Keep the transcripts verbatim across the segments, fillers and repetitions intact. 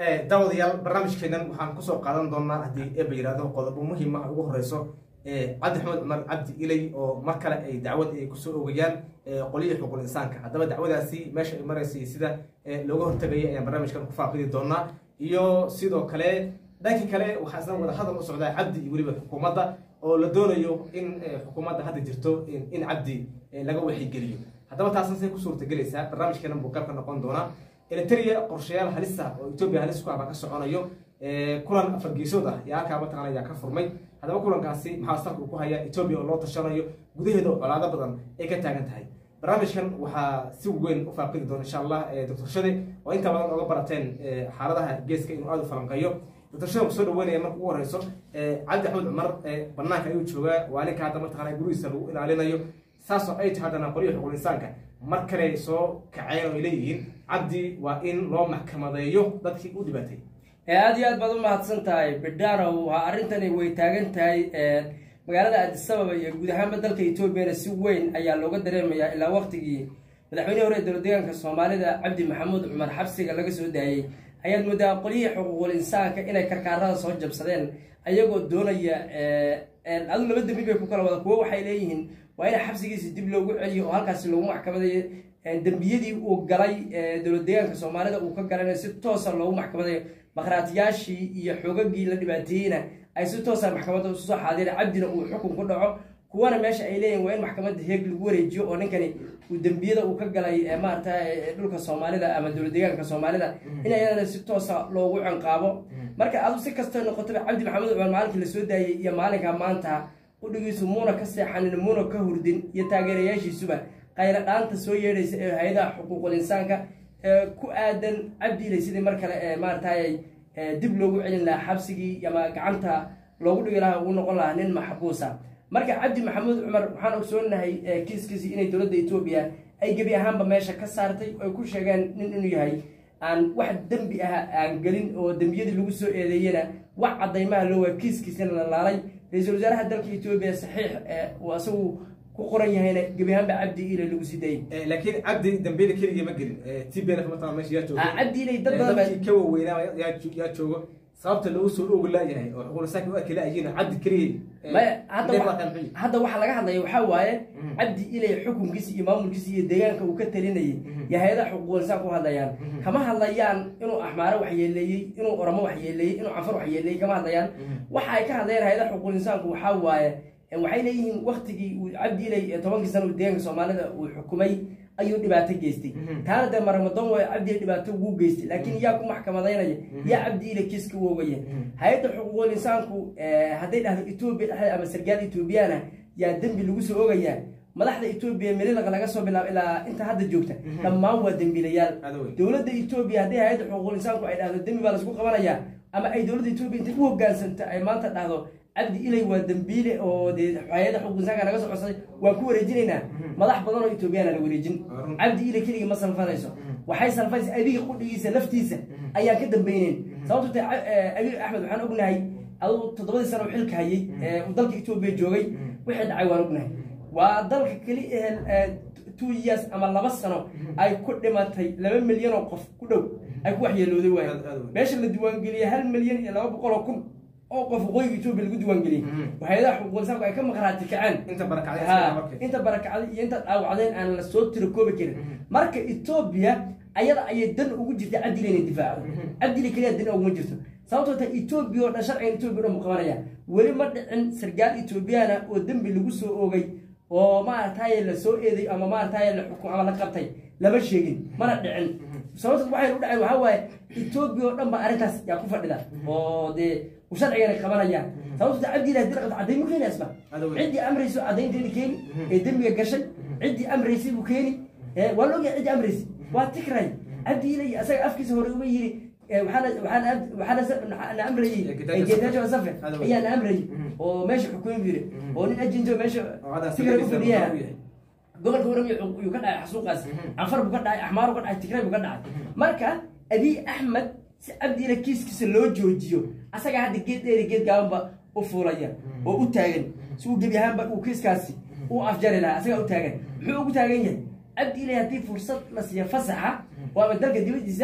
daawadayaal barnaamijkeenan waxaan kusoo qaadan doonaa haddii eeba yiraahdo qodobo muhiim ah ugu horeyso cabdi maxamed cumar cabdi ilay oo mar kale ay dacwad ay kusoo oogayaan qoliyii xuquuqul insaanka. haddaba dacwadaasi meesha ay maraysay sida looga hortagaya ayaan barnaamijkan ku faaqidi doonaa, iyo sidoo kale dhanka kale waxaa isna wada hadal u socdaa cabdi iyo weliba xukuumadda oo la doonayo in xukuumadda hadda jirto in cabdi laga waxigeliyo. haddaba taasna say ku suurtagelaysaa barnaamijkeenan buu qaybka noqon doonaa. Eritrea qorshayaal halis ah oo Ethiopia halis ku ah ka soconayo kulan afar geesood ah yaa ka mataqaan ayaa ka furmay. haddaba kulankaasi maxaa salka ku haya Ethiopia oo loo tashanayo gudaheeda colaado badan ay ka taagan tahay. barnaamijkan waxaa si weyn u faaqidi doona insha Allah Doctor Shade oo inta badan uga barateen xaaladaha geeska inuu aad u falanqeeyo. Doctor Shade ku soo dhaweynaya markuu ugu horeyso Cabdi Maxamed Cumar banaanka ayuu joogaa, waalinka hadda mataqaan gurigiisa lagu ilaalinayo saasoo ay tahay haddana qoliyii xuquuqul insaanka mar kale soo kaceen oo ay leeyihiin cabdi waa in loo maxkamadeeyo dadkii u dhibaatay. aad iyo aad baad u mahadsan tahay bidhaanow. waa arrintani way taagan tahay magaalada Addis Ababa iyo guud ahaanba dalka Ethiopia si weyn ayaa looga dareemayaa ilaa waqtigii madaxweynaha hore ee dowladda deegaanka Soomaalida Cabdi Maxamed Cumar xabsiga laga soo daayay. ayaad moodaa qoliyii xuquuqul insaanka inay karkaarada soo jabsadeen ayagoo doonaya adu laba dambi bay ku kala wada. kuwo waxay leeyihiin waa in xabsigiisa dib loogu celiyo oo halkaas loogu maxkamadeeyo dambiyadii uu galay dowladda deegaanka Soomaalida uu ka galay si toos ah loogu maxkamadeeyo. maqraatiyaashii iyo xogagii la dhibaateeyna ay si toos ah maxkamadda u soo xaadireen cabdina uu xukun ku dhaco. kuwana meesha ay leeyihiin waa in maxkamadda heeg lagu wareejiyo oo ninkani uu dambiyada uu ka galay maaragtay dhulka Soomaalida ama dowladda deegaanka Soomaalida in ayadana si toos ah loogu canqaabo. marka adu si kasta noqoto Cabdi Maxamed Cumar maalintii la soo daayay iyo maalinka maanta udhigiisu muuna ka seexanin muuna ka hurdin iyo taageerayaashiisuba qayra dhaanta soo yeedhaysa ee hay'adaha xuquuqul insaanka ku aadan Cabdi Ilay sidii mar kale ee maartay dib loogu celin lahaa xabsigii ama gacanta loogu dhigi lahaa uu noqon lahaa nin maxbuusa. marka Cabdi Maxamed Cumar waxaan ogsoonahay kiiskiisa inay dowladda Ethiopia ay gabi ahaanba meesha ka saartay oo ku sheegeen nin inuu yahay aan wax dambi ah aan galin oo dambiyadii lagu soo eedeeyana wax cadaymaha loo waa kiiskiisa la laalay. ra'iisul wasaaraha dalka Ethiopia saxiix oo asagu ku qoran yahayna gabi ahaanba Cabdi Ilay lagu siday. laakiin Cabdi dambiyada kaliya ma gelin T B N F mataqaan meesha yaa joogo Cabdi Ilay dad badan ka weynaa yaa joogo sababta lagu soo oog laayahay oo xuquuqul insaanka u akila ayina Cabdi kaliya hadda waxa laga hadlayo waxa waaye Cabdi Ilay xukunkiisa iyo maamulkiisa iyo deegaanka uu ka talinayay hay'adaha xuquuqul insaanka u hadlayaan. kama hadlayaan inuu axmaaro wax yeeleeyay, inuu oramo wax yeeleeyay, inuu cafar wax yeeleeyay kama hadlayaan. waxa ay ka hadlayaan hay'adaha xuquuqul insaanka waxa waaye waxay leeyihiin waqtigii uu Cabdi Ilay tobankii sano uu deegaanka Soomaalida uu xukumay ayuu dhibaato geystay. taana de maramadan way Cabdi dhibaato ugu geystay, laakiin yaa ku maxkamadeynaya yaa Cabdi Ilay kiiska u oogaya. hay'adda xuquuqul insaanku haday dhahdo Ethiopia dhaxay ama sargaal Ethiopiana yaa dambi lagu soo oogaya. madaxda Ethiopia meelaha laga soo bilaabo ilaa inta hadda joogta dhammaan waa dambiilayaal. dowladda Ethiopia haday hay'adda xuquuqul insaanku ay dhahdo dambi baa la isku qabanaya ama ay dowladda Ethiopia inta u hogaansanta ay maanta dhahdo Cabdi Ilay waa dambiile oo hay'adda xuquuqul insaanka naga soo codsaday waan ku wareejinaynaa. madax badan oo Ethiopiana la wareejin. Cabdi Ilay kaliya ma salfanayso, waxay salfanaysaa adiga qudhigiisa laftiisa ayaan ka dambeyneen. sababtoo ah Abiy Ahmed waxaan ognahay adoo toddobadii sano xilka hayay ee dalka Ethiopia joogay wixii dhacay waan ognahay. waa dalka kali ee two years ama laba sano ay ku dhimatay laba milyan oo qof ku dhow ay ku waxyeelooday waay. meesha la diiwaan geliyay hal milyan iyo laba boqol oo kun oo qof qoyga Ethiopia lagu diiwaan geliyay. hay'adaha xuquuqul insaanka ay ka maqraati kaceen inta barakacday inta barakacday iyo inta dhaawacdeen aan la soo tiro koobi karin. marka Ethiopia ayada ayay dan ugu jirtay Cabdi Ilay difaacdo. Cabdi Ilay kaliya dan ugu jirto sababtoo ah Ethiopia oo sharciga Ethiopia u muqabanaya wali ma dhicin sargaal Ethiopiana oo dambi lagu soo oogay oo maartay la soo eeday ama maartay la xukum ama la qabtay lama sheegin mana dhicin. sababta waxay u dhacay waxa waaye Ethiopia oo dhan ba arintaas yaa ku fadhida oo de u sharciga qabanaya. sababta Cabdi Ilay dirqad cadaymo keenay asba cidii amrayso cadaynteedii keeni ee dambiga gashay cidii amraysay buu keeni ee waa loo yahay cidii amraysay waa tikray. Cabdi Ilay asaga afkiisa hore uga yiri waxana waxana waxana amrayay geedaajo safar ayaa amrayay oo meesha xukumin jire oo nin ajinto meesha tikray ku fadhiyaa gobolka warami uu ka dhacay xasuuqaas afar buu ka dhacay axmaar ka dhacay tikray buu ka dhacay. marka Abiy Ahmed si Cabdi Ilay kiiskiisa loo joojiyo asaga hadda geed dheer geed gaabanba u fuulaya oo u taagan si uu gabi ahaanba uu kiiskaasi u afjari lahaa asaga u taagan. muxuu ugu taagan yahay Cabdi Ilay haddii fursad la siiyo fasaxa waa dalka dibadiisa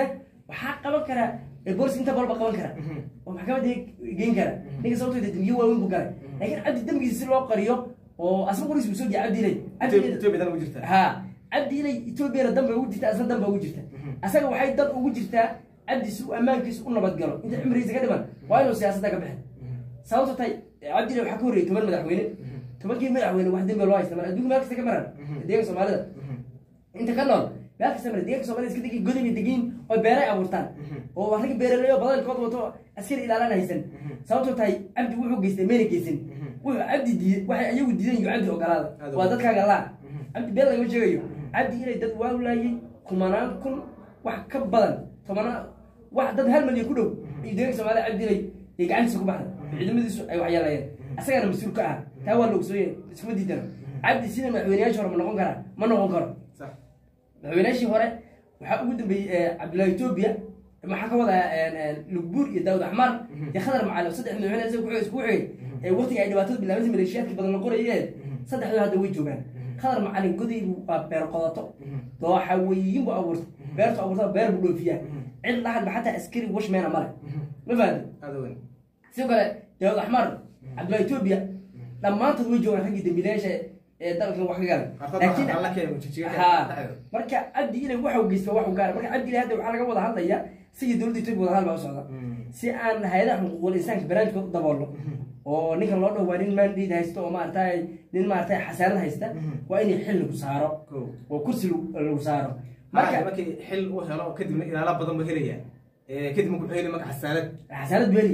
waxaa qaban karaa booliska inta balba qaban kara oo maxkamadda geyn kara ninka sababtoo ah dambiyo waaweyn buu galay laakiin cabdi dambigiisa si loo qariyo oo asma qoriis uu soo jeeday cabdi ilay Ethiopia dan ugu jirta ha cabdi ilay Ethiopia dan bay ugu jirtaa asna dan bay ugu jirtaa asaga waxay dan ugu jirtaa cabdi si amaankiisa u nabad galo inta cimrigiisa ka dhiman waa inuu siyaasadda ka bixin sababtoo tay cabdi ilay waxa ka horreeyay toban madaxweyne tobankii madaxweyne wax dambi loo haysta mar adduunka meel kasta ka maran deegaanka Soomaalida inta ka nool meel kasta maran deegaanka Soomaalida iska degi godob degiin oo beeray abuurtaan oo wax laga beeralayo badankood wato askari ilaalana haysan sababtoo tay cabdi wuxuu geystay meel geesin wuxuu cabdi diiday waxay ayagu diidan iyo cabdi ogolaada waa dadkaaga la cabdi beel laga sheegayo cabdi inay dad waa laayay kumanaan kun wax ka badan tobanaan wax dad hal milyan ku dhow iyo deegaanka Soomaalida cabdi ilay ay gacantiisa ku baxday ciidamadiisu ay waxyeelayeen asagana mas'uul ka ah taa waa loo soo isku diidan cabdi sina madaxweynayaasha hore ma noqon kara ma noqon karo sax madaxweynayaashii hore waxa ugu dambeeyay Cabdullaahi Ethiopia maxaa ka wada Lugbuur iyo Daawud Axmar iyo Khadar Macalin saddex madaxweyne isku isku xigay ee waqtiga ay dhibaatada bilaabay maleeshiyaadka badan la qorayeen saddexdu hadda way joogaan Khadar Macalin godaygu waa beer qodato dooxa weeyin buu abuurtay beerta abuurtay beer buu dhoofiyaa cid lahayd xataa askari wash meena male ma fahamtay hada weyn sidoo kale Daawud Axmar Cabdullaahi Ethiopia dhammaantood way joogaan raggii dambiilayaasha ee dalkan wax ka galan laakiin alla keen uu jijiga marka cabdi ilay waxa uu geystay wax uu gaar marka cabdi ilay hadda waxa laga wada hadlaya si dawladda Itoobiya wada hadal baa u socda si aan hay'adaha xuquuqul insaanka barnaamijka u daboolno oo ninkan loo dhaw waa nin mandate haysto oo maartay nin maartay xasaanad haysta waa in xil lagu saaro oo kursi lagu saaro marka markii xil uu helo kadibna ilaala badan ma helaya ee kadib ku xeelay marka xasaanad xasaanad beli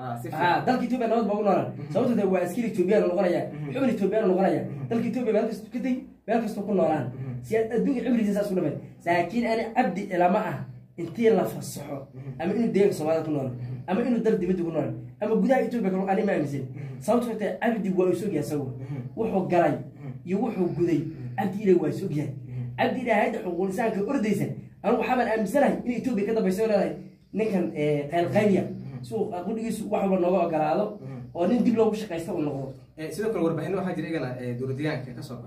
ها دلك إثيوبيا نود بقولنا سويت ده واسكير إثيوبيا نقولنا حمل إثيوبيا نقولنا دلك إثيوبيا بالكس كذي بالكس تكون نوران سياد الدنيا عمري جنساس كلهم لكن أنا أبدي إلى معه أنتي لا فصحوا أما إنه ديك سوالف كنون أما إنه درد بده كنون أما جدا إثيوبيا كانوا أنا ما أمزين سويت ده أبدي ويسوق يسوي وحو جراي يوحو جدي أبدي له ويسوق يه أبدي له هذا حقوق الإنسان كأرديسن أنا محمد أمزله إن إثيوبيا كده بيسوي له نكن الغنية سوق أقول لك سوق واحد بالنوع قرالو ونين دبلو وش قيسته والنقود. سيدك الوربعين واحد يريجنا دولتيان كسر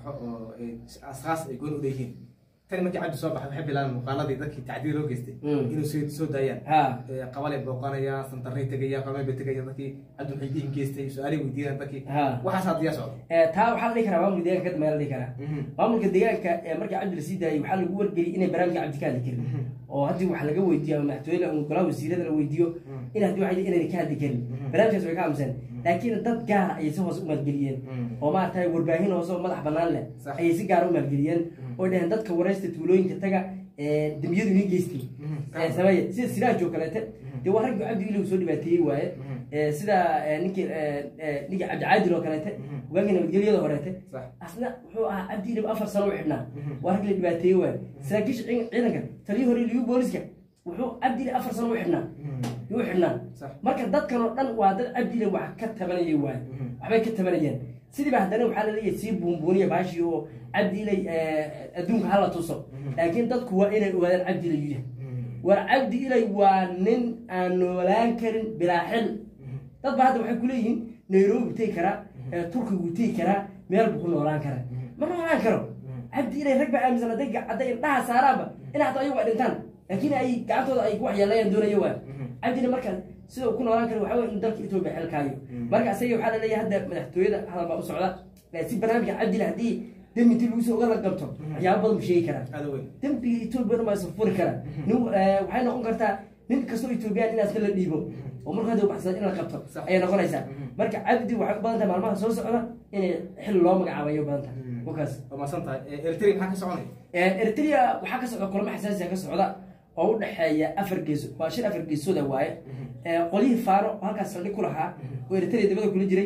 أشخاص يقولوا وديهين. ثاني ما كعبد صباح بحب الآن مقالة ذاك تعديل روجستي. إنه سود سود ديان. قوالي بوقانيا سنترني تجيا قوالي بتجيا ذاك عبد الحدين كيستي سؤالي وديان ذاك. وحصاد يسوع. تاو حال لي كلام مولي ديان كده ما لي كلام. ما مولي ديان كمرجع عبد السيد ده يحل جوور جري إنه برامج عبد كذا كده. وهذي وحلا جو ويديو محتوى له مقالة وسيرة له ويديو إن هذي واحد إنه كذا كده. برامج سوي كام سنة. لكن الضد جار يسوي سوق مالجريين. وما تاي وربعين وسوق ملح بنان له. أي سيجارو مالجريين. وده هندت كورست تقولين كتجا دمية دنيا جيستي. سماية سيد سيدا جو كلاته. ده واحد عبد يلو سودي بتيه واي. سيدا نيك نيك عبد عادل وكلاته. وجانا بتجلي هذا ورته. أصلا هو عبد يلو أفر سنة وحنا. واحد اللي بتيه واي. سيدا كيش عينك. تريه هو اللي يبوليسك. وهو عبد يلو أفر سنة وحنا. يوحنا. مركز ضد كانوا لان وهذا عبد يلو واحد كتبنا يواي. وحبي كتبنا ين. سيدي بهدنا وحلا لي يسيب بونبونية باشيو عبدي لي أدونك حلا توصل لكن تذكر وين وين عبدي لي وعبدي لي وانن أنو لانكرن بلا حل تطبع هذا وحكي كلين نيروبي تيكرا تركي تيكرا مير بكون لانكرن مرة لانكرن عبدي لي ركب أمزنا دقة عدا ينتهى سارابا إن حتى يوم الإنسان لكن أي قعدوا أي واحد يلا يندون يوم عبدي لي مركز سيدو كنا لانكرن وحاول إن دلك إثيوبيا حل كايو مركز سيو حلا لي هذا مدحتوي هذا ما أسرع لكن برنامج عبدي لهدي دم تلوسه ولا قبته يا أبغى مشي كذا دم بيتوبيا ما يصفر كذا نو وحين نقول كرتا نين كسر يتوبيا الناس كلها ديبو ومر هذا وبحثنا إن قبته أي نقول إيسا مركز عبدي وحق بنته مع الماء سوس على إن حل الله مقعوي بنته وكاس وما صنت إرتري حكى سعودي إرتري وحكى سعودي كل ما حساس يحكى سعودي أو نحيا أفريقيا واشين أفريقيا سودا واي قليه فارو هكذا سعودي كلها وإرتري دبده كل جري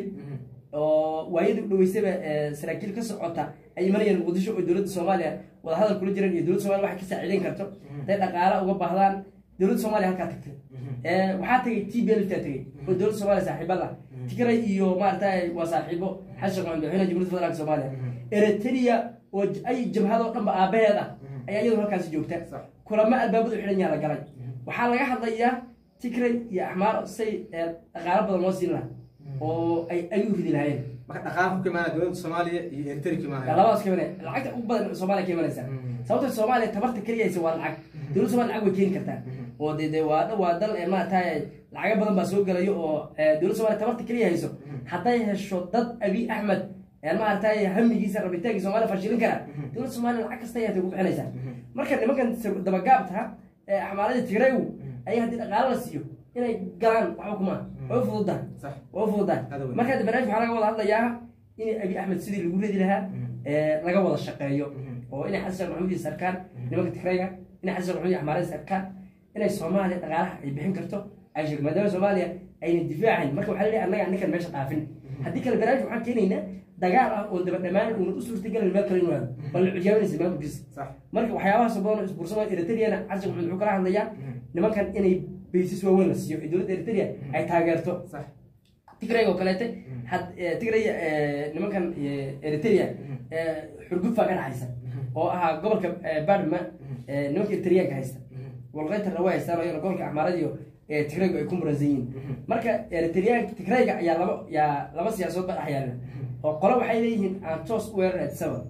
وايد لويسبة سراكيل كسرعتها أي مرة ينقدش دولة الصومالية وهذا الكل جرى دولة الصومالية واحد كسر كرتو ده نقالة وجب هذان دولة الصومالية هكذا وحتى تي بي ال تتري ودولة الصومالية صاحب الله تكرر يوم ما أرتاي وصاحبه حشر عنده هنا جمهورية فدرالية الصومالية إريتريا وأي جمهة هذا كم أبيه هذا أي أيضا هكذا سجوبته كل ما الباب ذو حين يلا جرى وحال جاها ضيّا تكرر يا أحمر سي غرب الموسين له oo ay ay u fidin hayeen marka dhaqaaqo kama dawladda Soomaaliya iyo Eritrea kama hayeen labaas kama lacagta ugu badan Soomaaliya kama haysan sababta Soomaaliya tabarta kaliya waa lacag dawladda Soomaaliya lacag way keen kartaa oo de de waa waa dal ee ma tahay lacag badan baa soo galayo oo dawladda Soomaaliya tabarta kaliya hayso haday hesho dad Abiy Ahmed ee ma tahay hamigiisa rabitaankiisa Soomaaliya fashilin kara dawladda Soomaaliya lacag kasta ay ugu bixinaysaa marka nimankan daba gaabta ee xamaalada Tigray ay hadii dhaqaale la siiyo inay galaan waxa kuma oo fududa sax oo fududa marka barnaamij waxa laga wada hadlayaa in Abiy Ahmed sidii lagu reedi lahaa ee laga wada shaqeeyo oo in Xasan Maxamuud sarkaan nimanka Tigrayga in Xasan Maxamuud xamaalada sarkaan inay Soomaaliya dhaqaalaha ay bixin karto ay sheeg maadaama Soomaaliya ay difaacin marka waxa la leeyahay annaga ninkan meesha dhaafin hadii kale barnaamij waxaan keenaynaa dagaal ah oo daba dhamaan uu u suurtagal meel kale inuu bal ciyaaraysa ma bugis sax marka waxyaabaha sababana isbuursada Eritrea Xasan Maxamuud wuxuu kala hadlayaa nimankan inay baysas waaweyn la siiyo dawladda Eritrea ay taageerto sax Tigray oo kaleete had Tigray nimankan Eritrea xurguf ka dhacaysa oo ah gobolka Badma nimanka Eritrea ka haysta walqaynta la waaysan oo gobolka Axmaarada iyo Tigray ay ku muransiin marka Eritrea Tigray ayaa laba ya laba siyaasadood ba dhaxayaan oo qolo waxay leeyihiin aan toos u weerar sabab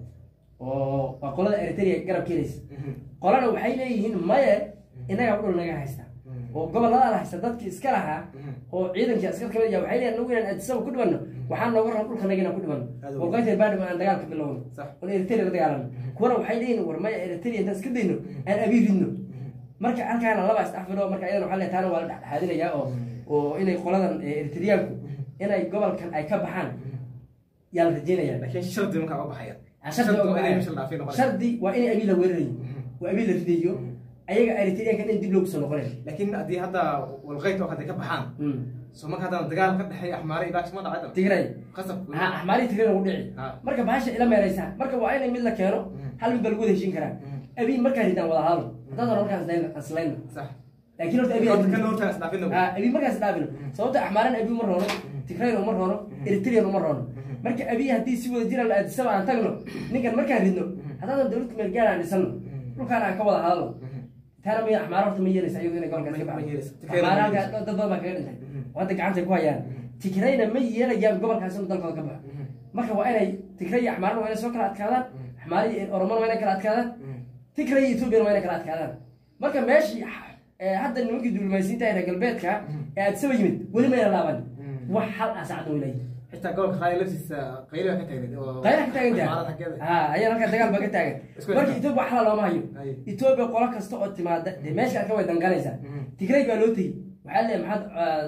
oo qolada Eritrea garab keenaysa qolana waxay leeyihiin maya inaga dhul naga haysta oo gobolada la haysta dadkii iska lahaa oo ciidanka iska kamid yahay waxay leeyihiin inaan adsaba ku dhibano waxaan nooga ran dhulka naga ku dhibano oo qaybta Badma aan dagaal ka bilowno oo Eritrea dagaalan kuwana waxay leeyihiin war maya Eritrea inta iska deyno aan abiiridno marka halkaan laba isdhaafiro marka ayadana waxa la taana waa la dhaxadinaya oo oo inay qoladan Eritreanku inay gobolkan ay ka baxaan yaa la rajeenaya laakiin shardi marka u baxaya shardi waa inay meesha dhaafino shardi waa inay Abiy la weerarayo waa Abiy la ridayo ayaga Eritreanka in dib loogu soo noqonay laakiin hadii hadda walqayto hadda ka baxaan soo marka hadda dagaal ka dhaxay Axmaari ilaa ma dhacdo Tigray qasab ha Axmaari Tigray ugu dhici marka baasha ila meeraysa marka waa inay mid la keeno hal mid bal wada heshin karaa Abiy marka ridaan wada hadal hadda markaas dayna aslayn sax laakiin horta Abiy kan horta asdaafino ha Abiy markaas dhaafino sababta Axmaaran Abiy mar hore Tigray mar hore Eritrea mar hore marka Abiy hadii si wada jira la adsaba aan tagno ninkan markaan ridno hadaan dawladda meel gaar aan dhisano dhulkaan aan ka wada hadalo taana ma Axmaar horta ma yeelaysa ayuu inay gobolka ka baxayso Axmaar dad badan baa kaga dhintay wada gacanta ku hayaan Tigrayna ma yeelayaan gobolkaas inuu dalkooda ka baxo marka waa inay Tigray Axmaar waa inay soo kala adkaadaan Axmaar iyo Oromo waa inay kala adkaadaan Tigray iyo Ethiopia waa inay kala adkaadaan marka meeshii hadda nimankii dulmaysiinta ee galbeedka ee aad soo yimid wali ma laaban wax hal asacad oo ilaahay حتى قولك هاي لبس قيلة كتاجد قيلة كتاجد ها هي لك دجال بقى كتاجد مركي إثيوبيا حلا لو ما هيو إثيوبيا قولك استوى تما ماشي أكوا دنجاليزا تجري قالوتي وحلا محد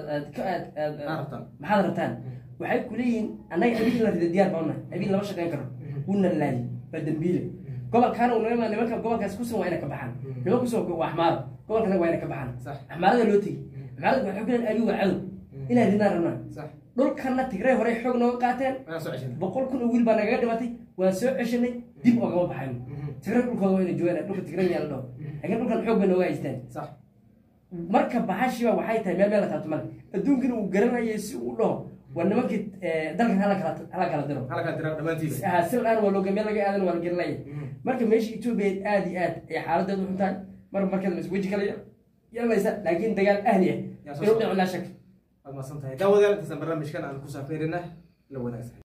محد رتان وحي كلين أنا أبي لنا في الديار بعنا أبي لنا مش كان كرم قلنا اللي بدنبيله قبل كانوا نقول لما نمك قبل كاس كوسو وين كبحان نمك كوسو وأحمر قبل كانوا وين كبحان أحمر هذا لوتي أحمر وحقنا أبي وعلو إلى هنا رنا dhulkana Tigray hore xoog noo qaateen boqol kun oo wiil baa naga dhimatay waan soo ceshanay dib uga baxayno Tigray dhulkooda waa inay joogaan dhulka Tigray yaallo laakiin dhulkan xoog bay nooga haysteen sax marka bahashiba waxay tahay meel meel la taabto mal adduunkana uu garanayay si uu dhaho waa nimankii dalkan hala kala hala kala diro hala kala diro dhamaantiisa ah sil aan waa looga meel laga aadan waa garanay marka meeshii Ethiopia aad iyo aad ay xaaladeedu xuntahay mar markada mas waji kale yeelaysa laakiin dagaal ahli ah inuu dhicin la shak ما صنتها داود يلا تسمى برنامج كان عن كوسا فيرنا لو وناسه